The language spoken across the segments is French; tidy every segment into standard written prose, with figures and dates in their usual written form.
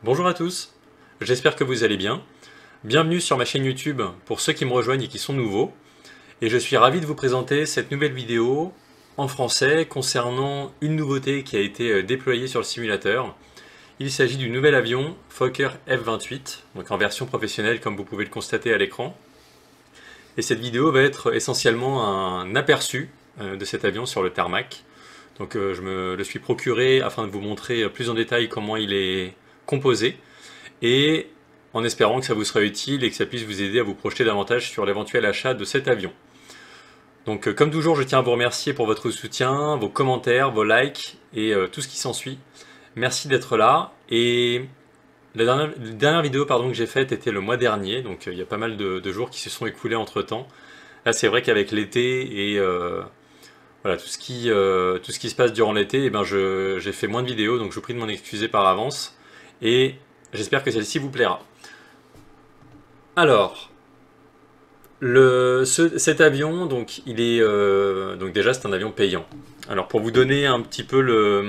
Bonjour à tous, j'espère que vous allez bien. Bienvenue sur ma chaîne YouTube pour ceux qui me rejoignent et qui sont nouveaux. Et je suis ravi de vous présenter cette nouvelle vidéo en français concernant une nouveauté qui a été déployée sur le simulateur. Il s'agit du nouvel avion Fokker F-28, donc en version professionnelle comme vous pouvez le constater à l'écran. Et cette vidéo va être essentiellement un aperçu de cet avion sur le tarmac. Donc je me le suis procuré afin de vous montrer plus en détail comment il est composé et en espérant que ça vous sera utile et que ça puisse vous aider à vous projeter davantage sur l'éventuel achat de cet avion. Donc comme toujours, je tiens à vous remercier pour votre soutien, vos commentaires, vos likes et tout ce qui s'ensuit. Merci d'être là. Et la dernière vidéo que j'ai faite était le mois dernier, donc il y a pas mal de jours qui se sont écoulés entre temps. Là c'est vrai qu'avec l'été et voilà, tout ce qui se passe durant l'été, eh ben j'ai fait moins de vidéos, donc je vous prie de m'en excuser par avance. Et j'espère que celle-ci vous plaira. Alors, cet avion, donc, il est, donc déjà c'est un avion payant. Alors pour vous donner un petit peu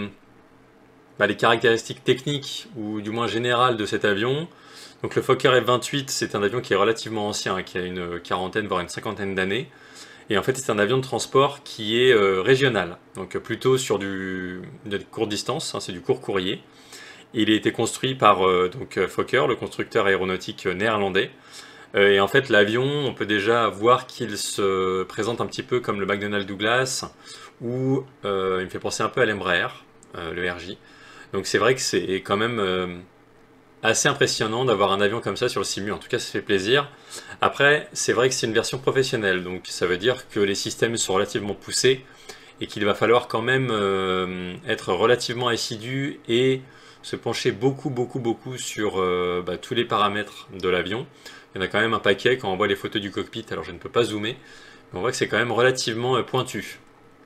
les caractéristiques techniques, ou du moins générales de cet avion, donc le Fokker F-28 c'est un avion qui est relativement ancien, hein, qui a une quarantaine voire une cinquantaine d'années. Et en fait c'est un avion de transport qui est régional, donc plutôt sur de courte distance, hein, c'est du court courrier. Il a été construit par Fokker, le constructeur aéronautique néerlandais. Et en fait, l'avion, on peut déjà voir qu'il se présente un petit peu comme le McDonnell Douglas, ou il me fait penser un peu à l'Embraer, le RJ. Donc c'est vrai que c'est quand même assez impressionnant d'avoir un avion comme ça sur le simu. En tout cas, ça fait plaisir. Après, c'est vrai que c'est une version professionnelle, donc ça veut dire que les systèmes sont relativement poussés et qu'il va falloir quand même être relativement assidu et se pencher beaucoup sur tous les paramètres de l'avion. Il y en a quand même un paquet quand on voit les photos du cockpit, alors je ne peux pas zoomer, mais on voit que c'est quand même relativement pointu.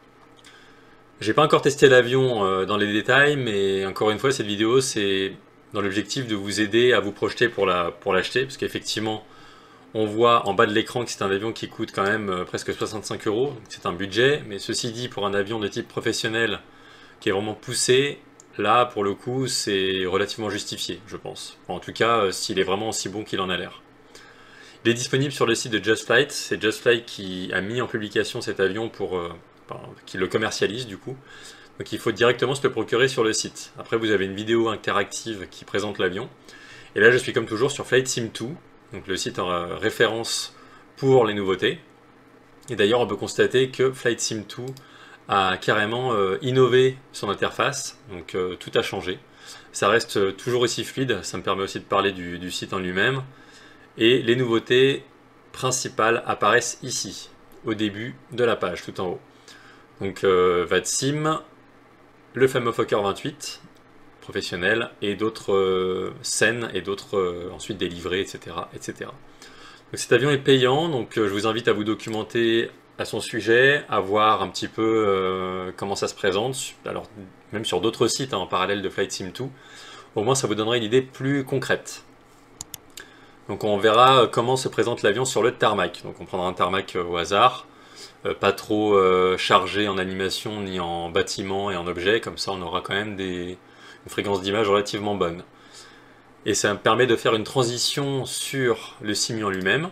J'ai pas encore testé l'avion dans les détails, mais encore une fois cette vidéo c'est dans l'objectif de vous aider à vous projeter pour l'acheter, parce qu'effectivement on voit en bas de l'écran que c'est un avion qui coûte quand même presque 65 €, donc c'est un budget, mais ceci dit pour un avion de type professionnel qui est vraiment poussé, là, pour le coup, c'est relativement justifié, je pense. En tout cas, s'il est vraiment aussi bon qu'il en a l'air. Il est disponible sur le site de Just Flight. C'est Just Flight qui a mis en publication cet avion qui le commercialise du coup. Donc il faut directement se le procurer sur le site. Après, vous avez une vidéo interactive qui présente l'avion. Et là, je suis comme toujours sur Flight Sim 2, donc le site en référence pour les nouveautés. Et d'ailleurs, on peut constater que Flight Sim 2 a carrément innové son interface, donc tout a changé. Ça reste toujours aussi fluide, ça me permet aussi de parler du site en lui-même. Et les nouveautés principales apparaissent ici, au début de la page, tout en haut. Donc VATSIM, le fameux Fokker 28, professionnel, et d'autres scènes, et d'autres ensuite des livrets, etc., etc. Donc cet avion est payant, donc je vous invite à vous documenter à son sujet, à voir un petit peu comment ça se présente, alors même sur d'autres sites hein, en parallèle de Flight Sim 2, au moins ça vous donnera une idée plus concrète. Donc on verra comment se présente l'avion sur le tarmac, donc on prendra un tarmac au hasard, pas trop chargé en animation ni en bâtiment et en objets, comme ça on aura quand même une fréquence d'image relativement bonne. Et ça me permet de faire une transition sur le simu en lui-même.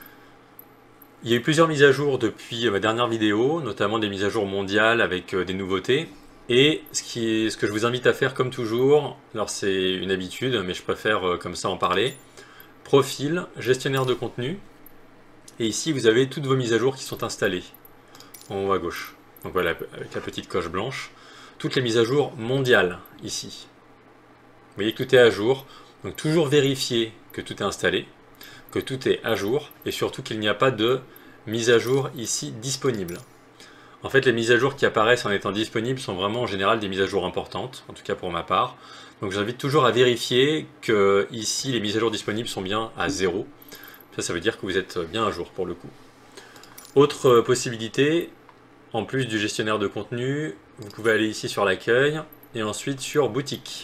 Il y a eu plusieurs mises à jour depuis ma dernière vidéo, notamment des mises à jour mondiales avec des nouveautés. Et ce que je vous invite à faire comme toujours, alors c'est une habitude, mais je préfère comme ça en parler, profil, gestionnaire de contenu, et ici vous avez toutes vos mises à jour qui sont installées, en haut à gauche. Donc voilà, avec la petite coche blanche, toutes les mises à jour mondiales ici. Vous voyez que tout est à jour, donc toujours vérifier que tout est installé, que tout est à jour, et surtout qu'il n'y a pas de mise à jour ici disponible. En fait, les mises à jour qui apparaissent en étant disponibles sont vraiment en général des mises à jour importantes, en tout cas pour ma part. Donc j'invite toujours à vérifier que ici les mises à jour disponibles sont bien à 0. Ça veut dire que vous êtes bien à jour pour le coup. Autre possibilité, en plus du gestionnaire de contenu, vous pouvez aller ici sur l'accueil et ensuite sur boutique.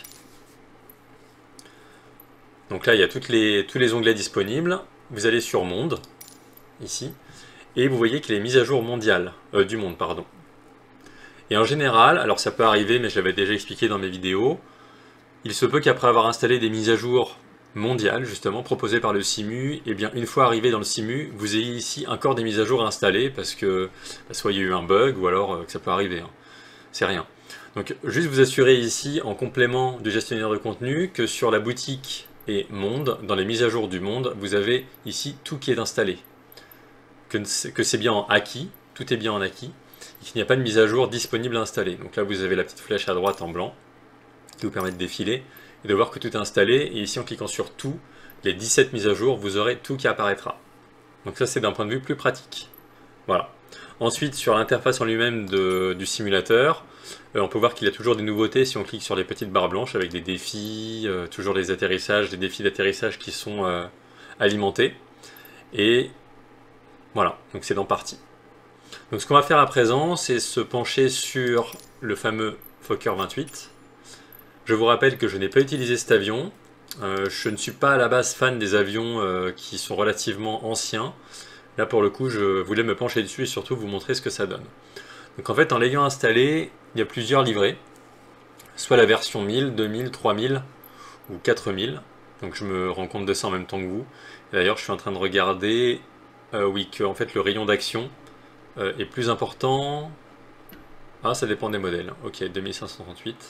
Donc là, il y a tous les onglets disponibles. Vous allez sur Monde, ici, et vous voyez qu'il est mis à jour mondial, du monde, pardon. Et en général, alors ça peut arriver, mais je l'avais déjà expliqué dans mes vidéos, Il se peut qu'après avoir installé des mises à jour mondiales, justement, proposées par le Simu, et bien une fois arrivé dans le Simu, vous ayez ici encore des mises à jour à installer, parce que soit il y a eu un bug, ou alors que ça peut arriver, hein. C'est rien. Donc juste vous assurer ici, en complément du gestionnaire de contenu, que sur la boutique et monde, dans les mises à jour du monde, vous avez ici tout qui est installé. Que c'est bien en acquis, tout est bien en acquis, et qu'il n'y a pas de mise à jour disponible à installer. Donc là vous avez la petite flèche à droite en blanc, qui vous permet de défiler, et de voir que tout est installé, et ici en cliquant sur tout, les 17 mises à jour, vous aurez tout qui apparaîtra. Donc ça c'est d'un point de vue plus pratique. Voilà. Ensuite, sur l'interface en lui-même du simulateur, on peut voir qu'il y a toujours des nouveautés si on clique sur les petites barres blanches avec des défis, toujours des atterrissages, des défis d'atterrissage qui sont alimentés. Et voilà, donc c'est dans partie. Donc ce qu'on va faire à présent, c'est se pencher sur le fameux Fokker 28. Je vous rappelle que je n'ai pas utilisé cet avion. Je ne suis pas à la base fan des avions qui sont relativement anciens. Là pour le coup je voulais me pencher dessus et surtout vous montrer ce que ça donne. Donc en fait en l'ayant installé, il y a plusieurs livrets. Soit la version 1000, 2000, 3000 ou 4000. Donc je me rends compte de ça en même temps que vous. D'ailleurs je suis en train de regarder, oui, que en fait le rayon d'action est plus important. Ah ça dépend des modèles. Ok, 2538.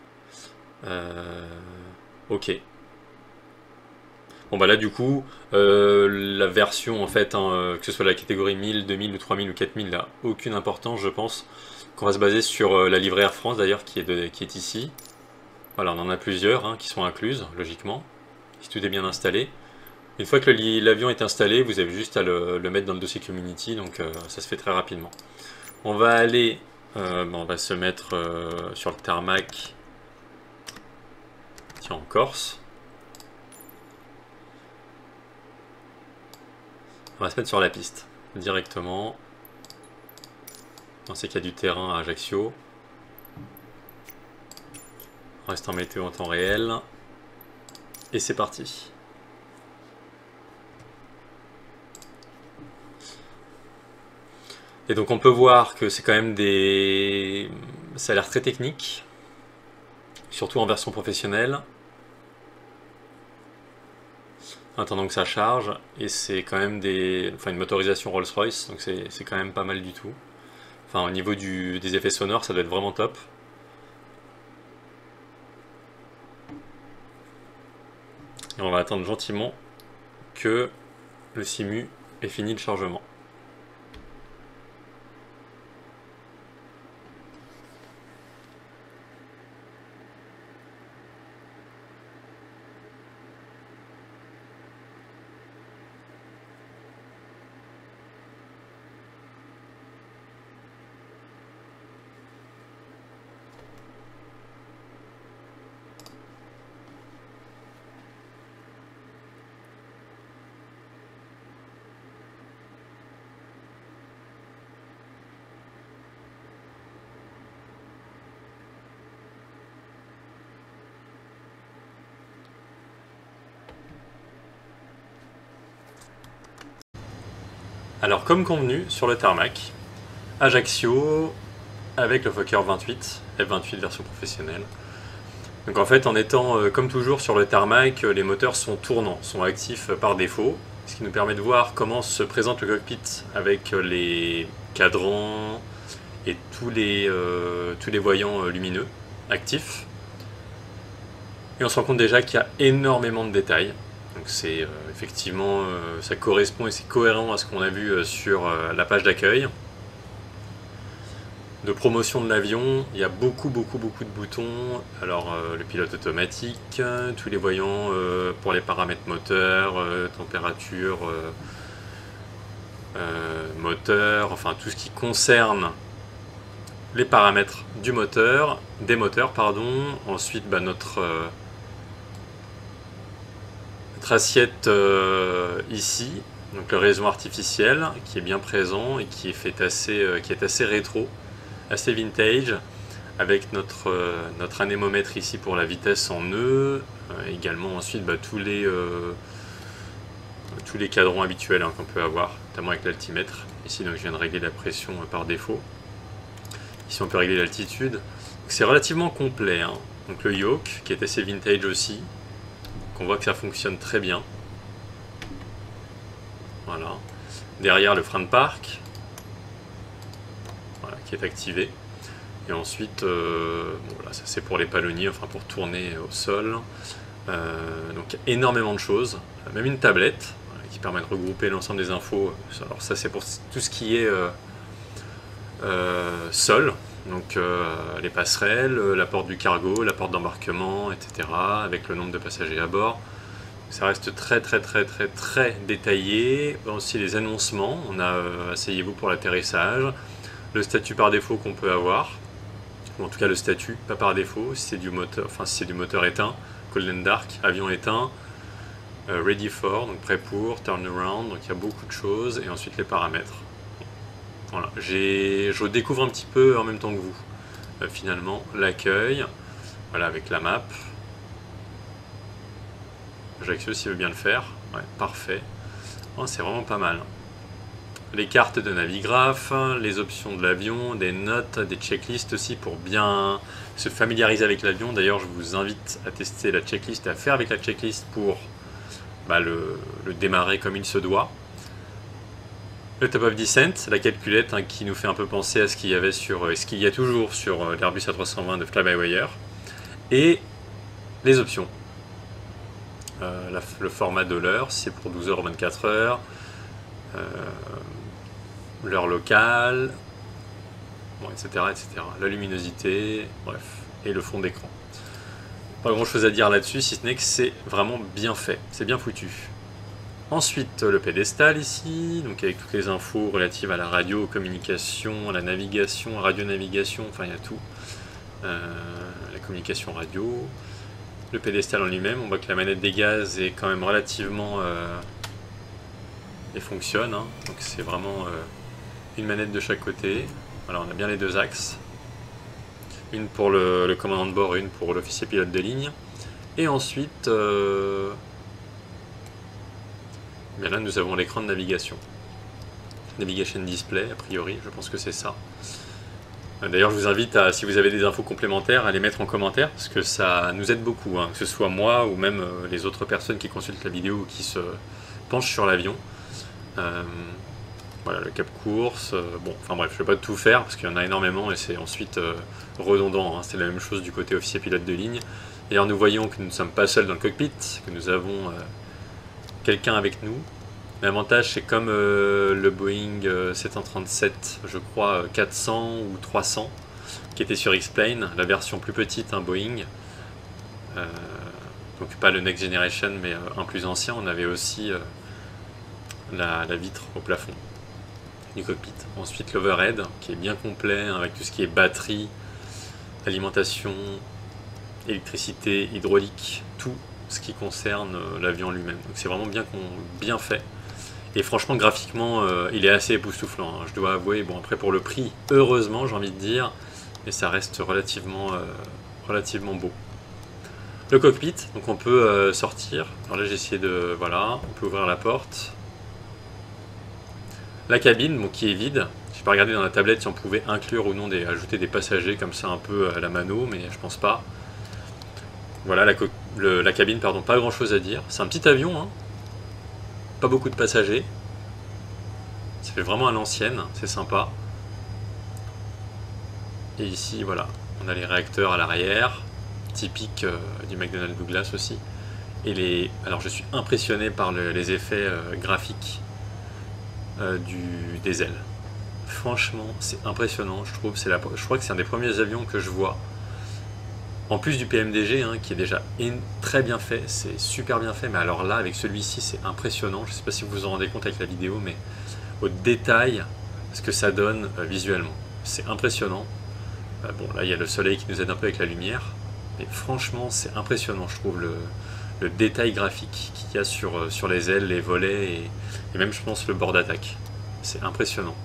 Ok. Bon bah là du coup, la version en fait, hein, que ce soit la catégorie 1000, 2000 ou 3000 ou 4000, n'a aucune importance je pense. Qu'on va se baser sur la livrée Air France d'ailleurs qui est ici. Voilà, on en a plusieurs hein, qui sont incluses logiquement, si tout est bien installé. Une fois que l'avion est installé, vous avez juste à le mettre dans le dossier Community, donc ça se fait très rapidement. On va aller, on va se mettre sur le tarmac, tiens en Corse. On va se mettre sur la piste, directement. On sait qu'il y a du terrain à Ajaccio. On reste en météo en temps réel. Et c'est parti. Et donc on peut voir que c'est quand même des... Ça a l'air très technique. Surtout en version professionnelle. En attendant que ça charge, et c'est quand même une motorisation Rolls-Royce, donc c'est quand même pas mal du tout. Enfin, au niveau des effets sonores, ça doit être vraiment top. Et on va attendre gentiment que le Simu ait fini le chargement. Alors comme convenu sur le tarmac, Ajaccio avec le Fokker 28, F28 version professionnelle. Donc en fait en étant comme toujours sur le tarmac, les moteurs sont tournants, sont actifs par défaut, ce qui nous permet de voir comment se présente le cockpit avec les cadrans et tous les voyants lumineux actifs. Et on se rend compte déjà qu'il y a énormément de détails. Donc c'est effectivement, ça correspond et c'est cohérent à ce qu'on a vu sur la page d'accueil. De promotion de l'avion, il y a beaucoup de boutons. Alors le pilote automatique, tous les voyants pour les paramètres moteurs, température, moteur, enfin tout ce qui concerne les paramètres du moteur, des moteurs pardon. Ensuite notre assiette ici, donc le réseau artificiel qui est bien présent et qui est assez rétro, assez vintage, avec notre anémomètre ici pour la vitesse en nœuds, également ensuite tous les cadrans habituels hein, qu'on peut avoir, notamment avec l'altimètre. Ici donc je viens de régler la pression par défaut. Ici on peut régler l'altitude. C'est relativement complet, hein. Donc le yoke qui est assez vintage aussi, qu'on voit que ça fonctionne très bien. Voilà. Derrière le frein de parc, voilà, qui est activé. Et ensuite, bon, voilà, ça c'est pour les palonniers, enfin pour tourner au sol. Donc énormément de choses, même une tablette voilà, qui permet de regrouper l'ensemble des infos. Alors ça c'est pour tout ce qui est sol, donc les passerelles, la porte du cargo, la porte d'embarquement, etc. avec le nombre de passagers à bord. Ça reste très détaillé. Aussi les annoncements, on a asseyez-vous pour l'atterrissage, le statut par défaut qu'on peut avoir, ou en tout cas le statut, pas par défaut, si c'est du moteur, enfin si c'est du moteur éteint, cold and dark, avion éteint, ready for, donc prêt pour, turn around, donc il y a beaucoup de choses, et ensuite les paramètres. Voilà, je découvre un petit peu en même temps que vous, finalement, l'accueil, voilà avec la map. Ajaccio s'il veut bien le faire, ouais, parfait. Oh, c'est vraiment pas mal. Les cartes de Navigraph, les options de l'avion, des notes, des checklists aussi pour bien se familiariser avec l'avion. D'ailleurs, je vous invite à tester la checklist, à faire avec la checklist pour le démarrer comme il se doit. Le top of descent, la calculette qui nous fait un peu penser à ce qu'il y avait sur, ce qu'il y a toujours sur l'Airbus A320 de Fly-by-Wire. Et les options. Le format de l'heure, c'est pour 12 h ou 24 h. L'heure locale, bon, etc., etc. La luminosité, bref, et le fond d'écran. Pas grand chose à dire là-dessus, si ce n'est que c'est vraiment bien fait, c'est bien foutu. Ensuite, le pédestal ici, donc avec toutes les infos relatives à la radio, aux communications, à la navigation, radio-navigation, enfin il y a tout. La communication radio. Le pédestal en lui-même, on voit que la manette des gaz est quand même relativement... et fonctionne, hein. Donc c'est vraiment une manette de chaque côté. Voilà, on a bien les deux axes. Une pour le commandant de bord et une pour l'officier pilote de ligne. Et ensuite, bien là nous avons l'écran de navigation. Navigation display, a priori, je pense que c'est ça. D'ailleurs, je vous invite à, si vous avez des infos complémentaires, à les mettre en commentaire, parce que ça nous aide beaucoup, hein, que ce soit moi ou même les autres personnes qui consultent la vidéo ou qui se penchent sur l'avion. Voilà, le cap course, bon, enfin bref, je ne vais pas tout faire, parce qu'il y en a énormément, et c'est ensuite redondant, hein, c'est la même chose du côté officier pilote de ligne. Et alors nous voyons que nous ne sommes pas seuls dans le cockpit, que nous avons quelqu'un avec nous. L'avantage, c'est comme le Boeing 737, je crois 400 ou 300, qui était sur X-Plane, la version plus petite, un Boeing. Donc pas le Next Generation, mais un plus ancien. On avait aussi la vitre au plafond du cockpit. Ensuite l'overhead, qui est bien complet, avec tout ce qui est batterie, alimentation, électricité, hydraulique, tout ce qui concerne l'avion lui-même. Donc c'est vraiment bien fait. Et franchement, graphiquement, il est assez époustouflant, hein, je dois avouer. Bon, après, pour le prix, heureusement, j'ai envie de dire, mais ça reste relativement beau. Le cockpit, donc on peut sortir. Alors là, j'ai essayé de... Voilà, on peut ouvrir la porte. La cabine, bon, qui est vide. J'ai pas regardé dans la tablette si on pouvait inclure ou non ajouter des passagers comme ça un peu à la mano, mais je pense pas. Voilà, la cabine, pardon, pas grand chose à dire. C'est un petit avion, hein. Pas beaucoup de passagers. Ça fait vraiment à l'ancienne, c'est sympa. Et ici, voilà, on a les réacteurs à l'arrière, typique du McDonnell Douglas aussi. Et alors je suis impressionné par les effets graphiques des ailes. Franchement, c'est impressionnant, je trouve. Je crois que c'est un des premiers avions que je vois. En plus du PMDG, hein, qui est déjà très bien fait, c'est super bien fait, mais alors là, avec celui-ci, c'est impressionnant. Je ne sais pas si vous vous en rendez compte avec la vidéo, mais au détail, ce que ça donne visuellement. C'est impressionnant. Bon, là, il y a le soleil qui nous aide un peu avec la lumière, mais franchement, c'est impressionnant, je trouve, le détail graphique qu'il y a sur les ailes, les volets, et même, je pense, le bord d'attaque. C'est impressionnant.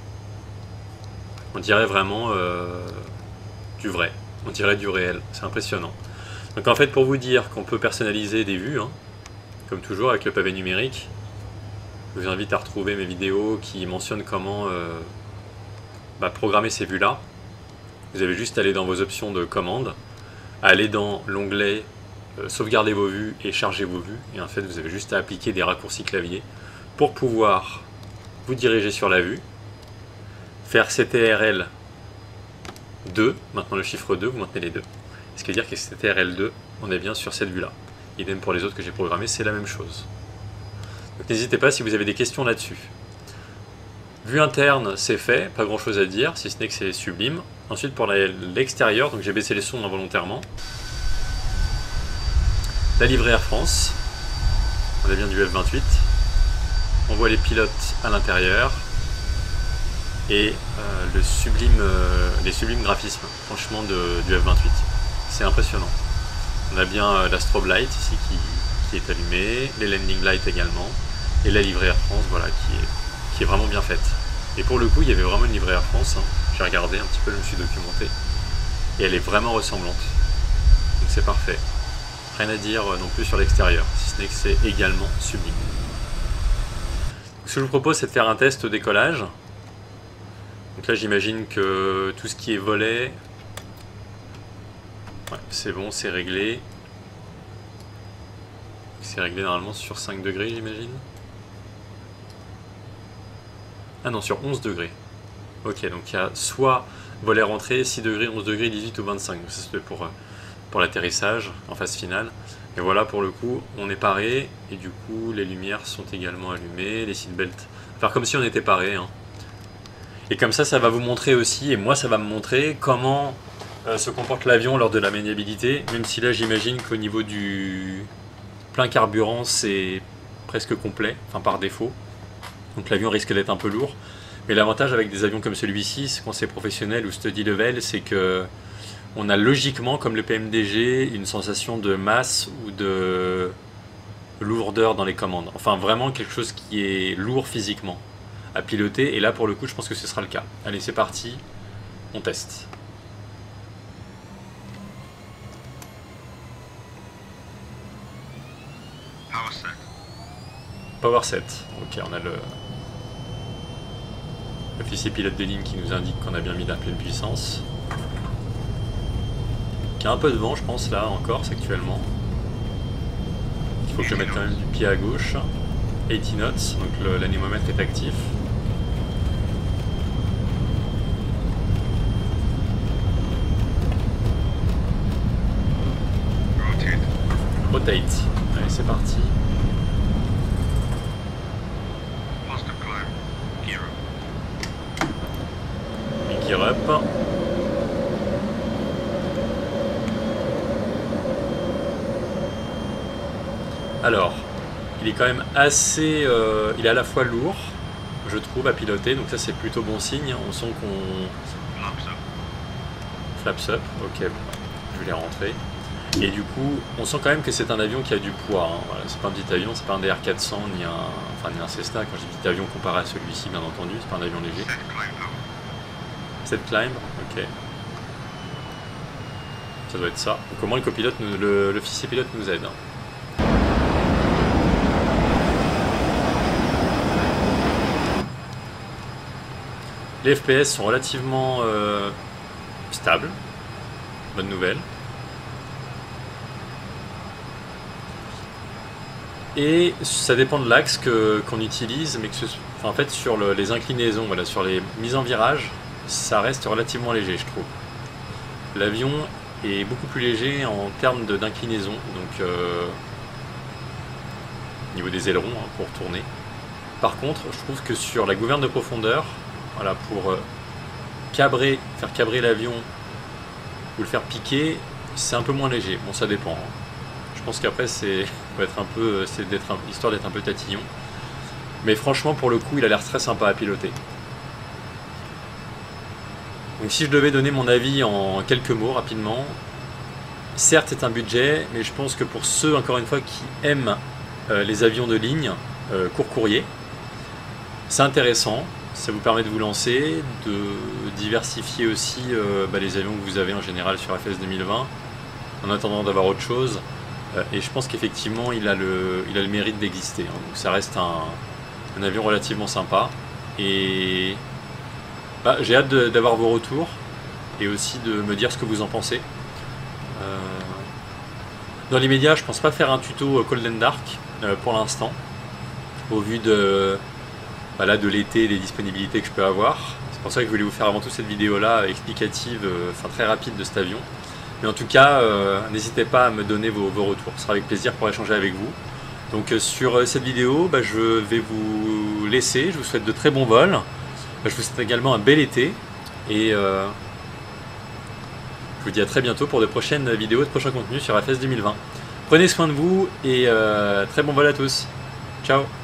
On dirait vraiment du vrai. On dirait du réel, c'est impressionnant. Donc en fait, pour vous dire qu'on peut personnaliser des vues, hein, comme toujours avec le pavé numérique, je vous invite à retrouver mes vidéos qui mentionnent comment programmer ces vues-là. Vous avez juste à aller dans vos options de commande, aller dans l'onglet sauvegarder vos vues et charger vos vues. Et en fait, vous avez juste à appliquer des raccourcis clavier pour pouvoir vous diriger sur la vue, faire CTRL 2, maintenant le chiffre 2, vous maintenez les deux. Ce qui veut dire que CTRL 2, on est bien sur cette vue-là. Idem pour les autres que j'ai programmés, c'est la même chose. Donc n'hésitez pas si vous avez des questions là-dessus. Vue interne, c'est fait, pas grand chose à dire, si ce n'est que c'est sublime. Ensuite pour l'extérieur, donc j'ai baissé les sons involontairement. La livrée Air France, on est bien du F28. On voit les pilotes à l'intérieur. Et les sublimes graphismes, franchement, du F28. C'est impressionnant. On a bien la strobe light ici qui est allumée, les landing lights également, et la livrée Air France, voilà, qui est vraiment bien faite. Et pour le coup, il y avait vraiment une livrée Air France, hein. J'ai regardé un petit peu, je me suis documenté, et elle est vraiment ressemblante. Donc c'est parfait. Rien à dire non plus sur l'extérieur, si ce n'est que c'est également sublime. Donc, ce que je vous propose, c'est de faire un test au décollage. Donc là, j'imagine que tout ce qui est volet, ouais, c'est bon, c'est réglé. C'est réglé normalement sur 5 degrés, j'imagine. Ah non, sur 11 degrés. Ok, donc il y a soit volet rentrée, 6 degrés, 11 degrés, 18 ou 25. Donc ça c'est pour l'atterrissage en phase finale. Et voilà, pour le coup, on est paré. Et du coup, les lumières sont également allumées, les seatbelts. Faire comme si on était paré, hein. Et comme ça va vous montrer aussi, et moi ça va me montrer comment se comporte l'avion lors de la maniabilité, même si là j'imagine qu'au niveau du plein carburant c'est presque complet, enfin par défaut. Donc l'avion risque d'être un peu lourd. Mais l'avantage avec des avions comme celui-ci, quand c'est professionnel ou study level, c'est que on a logiquement, comme le PMDG, une sensation de masse ou de lourdeur dans les commandes. Enfin vraiment quelque chose qui est lourd physiquement à piloter, et là pour le coup je pense que ce sera le cas. Allez, c'est parti, on teste. Power set. Ok, on a l'officier pilote de ligne qui nous indique qu'on a bien mis la pleine puissance. Il y a un peu de vent je pense là en Corse actuellement. Il faut que je mette quand même du pied à gauche. 80 knots, donc l'anémomètre est actif. Rotate. Allez, c'est parti. Et gear up. Alors, il est quand même assez... il est à la fois lourd, je trouve, à piloter, donc ça c'est plutôt bon signe. On sent qu'on... Flaps up, ok, bon, je vais les rentrer. Et du coup, on sent quand même que c'est un avion qui a du poids, hein. Voilà, c'est pas un petit avion, c'est pas un DR400 ni un Cessna. Quand je dis petit avion comparé à celui-ci, bien entendu, c'est pas un avion léger. Cette climb, ok. Ça doit être ça. Donc au moins le copilote, l'officier pilote nous aide, hein. Les FPS sont relativement stables. Bonne nouvelle. Et ça dépend de l'axe qu'on utilise, mais en fait sur les inclinaisons, voilà, sur les mises en virage, ça reste relativement léger, je trouve. L'avion est beaucoup plus léger en termes d'inclinaison, donc au niveau des ailerons, hein, pour tourner. Par contre, je trouve que sur la gouverne de profondeur, voilà, pour faire cabrer l'avion ou le faire piquer, c'est un peu moins léger. Bon, ça dépend, hein. Je pense qu'après c'est histoire d'être un peu tatillon. Mais franchement, pour le coup, il a l'air très sympa à piloter. Donc si je devais donner mon avis en quelques mots rapidement, certes c'est un budget, mais je pense que pour ceux, encore une fois, qui aiment les avions de ligne, court courrier, c'est intéressant. Ça vous permet de vous lancer, de diversifier aussi les avions que vous avez en général sur FS 2020, en attendant d'avoir autre chose. Et je pense qu'effectivement il a le mérite d'exister, hein. Donc ça reste un avion relativement sympa. Et j'ai hâte d'avoir vos retours et aussi de me dire ce que vous en pensez. Dans l'immédiat, je pense pas faire un tuto Cold and Dark pour l'instant, au vu de, là, de l'été et des disponibilités que je peux avoir. C'est pour ça que je voulais vous faire avant tout cette vidéo là explicative, enfin très rapide de cet avion. Mais en tout cas, n'hésitez pas à me donner vos retours, ce sera avec plaisir pour échanger avec vous. Donc sur cette vidéo, je vais vous laisser, je vous souhaite de très bons vols, je vous souhaite également un bel été, et je vous dis à très bientôt pour de prochaines vidéos, de prochains contenus sur FS 2020. Prenez soin de vous et très bon vol à tous. Ciao.